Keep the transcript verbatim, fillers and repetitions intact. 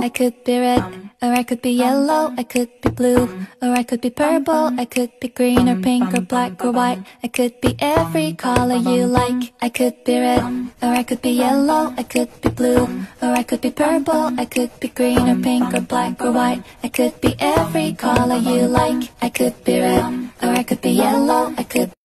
I could be red, or I could be yellow, I could be blue, or I could be purple, I could be green or pink or black or white. I could be every color you like. I could be red, or I could be yellow, I could be blue, or I could be purple, I could be green or pink or black or white. I could be every color you like. I could be red, or I could be yellow, I could